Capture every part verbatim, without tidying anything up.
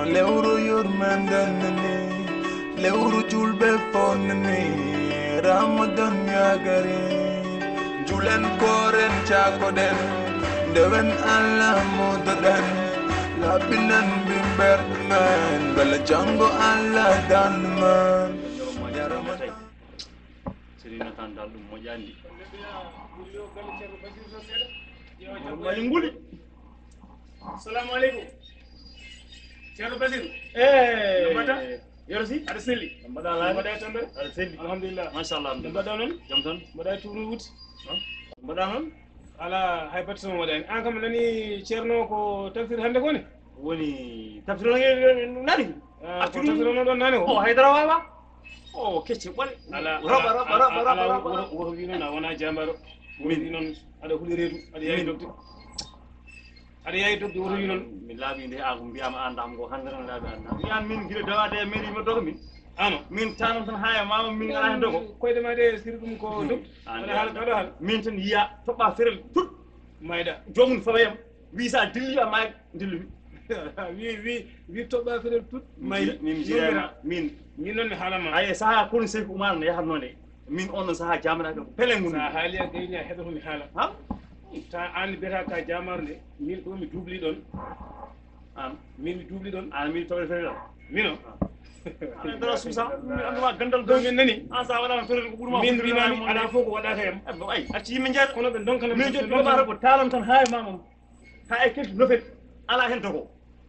lewru yurmandani lewru julbe fonni ramadan yagare julen koren chakoden dewen Allah mododan labinan bimber man bala jango Allah dan man sirina tan dal dum mo jandi nguli assalamu alaikum Ceerno Basir eh mata yorsi ada selli mbada la mbada tonde ada selli alhamdulillah mashallah mbada non jam tan mbada turu wuti mbada non ala hay bat sama wadani an kam nani Ceerno ko tafsir hande ko ne woni tafsir nani ko tafsir non don nani o haydara wawa o kecce bole ala roba roba roba roba roba wo wi non wona jambaro min non ada huli reedu ada yayi dokti ada yayi dokti wo wi non mi laabi nde a ko mbiyama andam ko handere laabi andam wiyan min gila dawade mairie mi dogo min ano min tan tan haya mama min ala hen dogo koyde ma de sir dum ko dokti ana hal kada hal min tan yiya toba ferel tut mayda jomum fawayam wi sa dilli ma dilli wi wi wi toba ferel tut may min jira min min non mi halama ay saha kun sey umar ne yahatnode min on saha jamana ko pelen mun sa haaliya gayni hedo mi hala ha ta an beta ka jamarde min do mi dubli don am min mi dubli don an mi tobe ferel mino ana dara susa mi anduma gandal do min nani an sa wala ferel ko burma min bimami ala foko wadata yam ay acci yimɓe jeeɗa kono ɓe donkana min jodi ɗomara ko talam tan haye mamam ha e kelti nofet ala hen dogo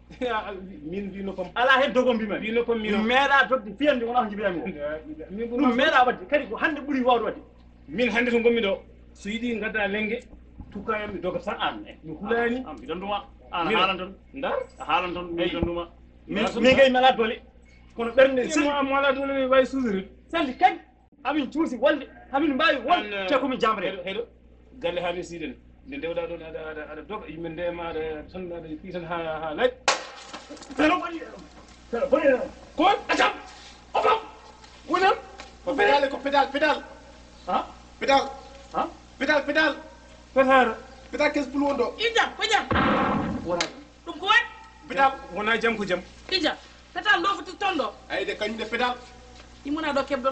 min wino kom ala hen dogo mbima wino kom mi mino meeɗa dogde fiyande wona ko jibinami ko min ɗum meeɗa wadde kadi ko hande ɓuuri wawde wadde min hande to gommi ɗo so yiɗi gadda lengge tukayam mi dogat tan an e mi hulani am mbiɗon ɗuma an Mino. haalan ton ndar a haalan ton Eyi. mbiɗon ɗuma min Wala min kay mi ala dole kono ɓernde mo selli am wala dole ni way sudiri selli kadi hamin cuusi wolde hamin mbawi wolde te komin jamre heɗo heɗo galle ha mi siiden nde dewɗa ɗon aɗa aɗa aɗa doga yimɓe ndema aɗa tan aɗa fi tan ha ha laaƴ fero boni fero boni ko acam ofam wonan ko pedal ko pedal pedal ha pedal ha pedal pedal petara pedal kes bulu wondo Ijam, ko jam? wona Ɗum ko waɗi? pedal wona jam ko jam Ijam, fetal lofoti toon ɗo. ay de kañum de pedal Immuna ɗo keɓɗon.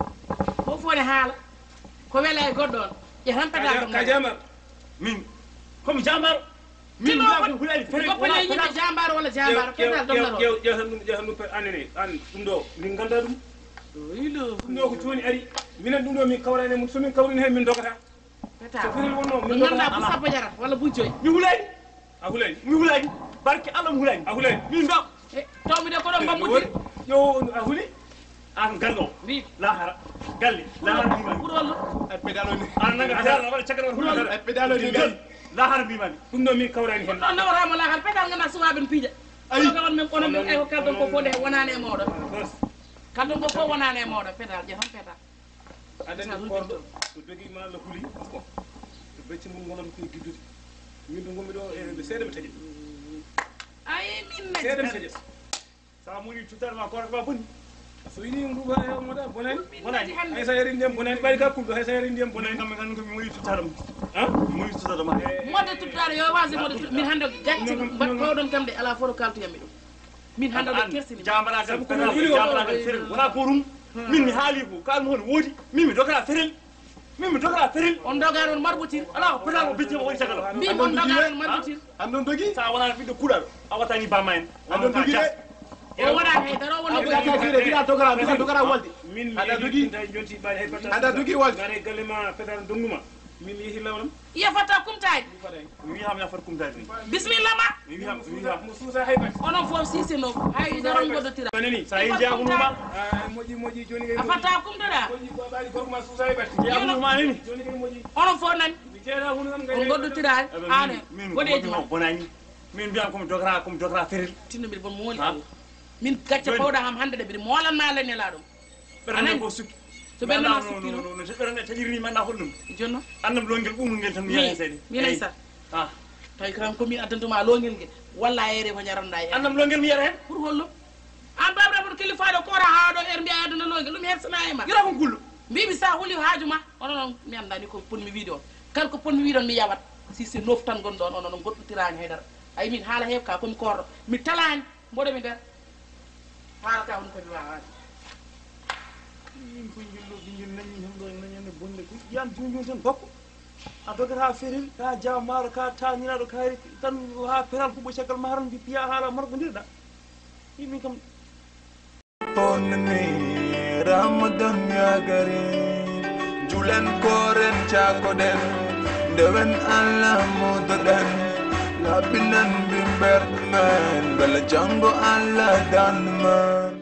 Mo fone haala. Ko wela e goɗɗo on. Ƴetan petal ɗo. ka jamar min komi jamaro min Kilo mbiya ko hulani fere goppone yimɓe jambar walla jambar petal ɗom naro. ƴew ƴewtan ɗum ƴewtan ɗum annene an ɗum ɗo min ganda ɗum Ilo. ɗum ɗo ko joni ari minen ɗum ɗo min kawrani mum somin kawrini hen min dogata Petal. so firil wonno Ɗum min ganduɗa dogata bu sappo jarat walla bu joyyi. mi hulani a hulani mi hulani barke allah mi hulani a hulani min ɗo E tawmide ko ɗon bammudir. yo a huli an galɗo Mbi. lahara galle lahara mbimami Ɓuuri wallu. ay pedal oni an naga adala waɗa caggal hulani ay pedal oni galle lahara mbimami ɗum ɗo min kawrani hen Ɗon nawatama lahal petal ganduɗa suwaɓe n piija. Ayi. Oɗo on min kono min ay ko kaldon ko fode wonani e mawɗo. bas Kaldon ko fof wonani e mawɗo petal ƴetan petal. adani korɗo so joguima Allah huuli so becci mum gonata koye giddude min ɗo gommi ɗo e seeɗa mi taƴet Ayi min seeɗa mi ne. taƴet sa muɗi tuttarma korko ma boni so yiɗi nduba e moɗa bonani Min nati hande. hay sa yari ndiyam bonani ɓayde ka kulɗo hay sa yari ndiyam bonani bonani kamɓe kan komi muɗi tuttarma han mi muɗi tuttatama Modde tuttare yo wasi modde tut- min hande gacci mbaɗɗoɗon kam de ala foto kaltuyammi ɗum min hande ɗo kersini jambaragal Sabu ko ferel min wuli o- jambaragal ferel wona ko ɗum min mi haali ko kalmi hono woodi min mi dogata ferel min mi dogata ferel on dogar on marɓotir ala ko petal ko biccima woni caggal o mbimi on dogar on marɓotir andon dogi sa wonano ɓiɗɗo kuuɗaɗo a wattani bamma en andon dogi de o waɗa haydara o wonno Abdou Abdou koye Abdou bida dogara bida dogara wolde min mi Aɗa yehi jogii? tawi jonti ɓaɗe hay batta Aɗa jogii walde? gare galle ma fetal donguma min mi yehi lawlam iya fata kumtade mi faɗani mi wiyama yafat kumtade ni bisimilla ma mi wiyama mi wiyama mo suusa hay batte onon fof siseno hay daron goddotira manani sa yi jagunuma a moƴƴi moƴƴi joni kay a fata kumtoɗa moƴƴi ko ɓaɗi gorko ma suusa hay batte jagunuma nini joni kay moƴƴi onon fof nani mi jeeɗa hunde kam on goddotira ane min goɗeji ma bonani min mbiyam komi dogata komi dogata ferel tinnomir bon mooli Ha? min gacca Joni. pawɗa ham hande de mbiɗa moolanma lennela ɗum ɓernde Anani? ko sukki so ɓernde ma no sukkino no no ɓernde taƴirni manda holɗum jonno annam longel ɓumol ngel tan mi yahen seeɗa min ay sa ah tawi kam komin addantuma longel ngel walla a yeere ko jaranɗa e annam longel mi yiyata hen pour hollum an babra boto kilifaɗo kora ha ɗo er mbiya aduna longel ɗum hersana e ma yira kon kullu mbimi sa huuli haaju ma onon on mi andani ko ponmi wiide on kala ko ponmi wiide on mi yawat si c'est neuf tan gonɗo on onon on goɗɗotirani haydara ayi min haala heew ka komi korɗo mi talani mboɗo mi nder haala ka woni kadi waawade yim ko jillo ɓinguel nañi hen ɗo nañande bonde ko yan joni joni tan bakko a dogata ha ferel ka jawa maaro ka taniraɗo kaari tan ha peral fuɓo caggal maaran mbi piya haala margodirɗa yimɓe kam Ponne Ramadan yagare Julen koren chakoden Dewen Allah mododen Labinan bimber man Bela jango Allah dan man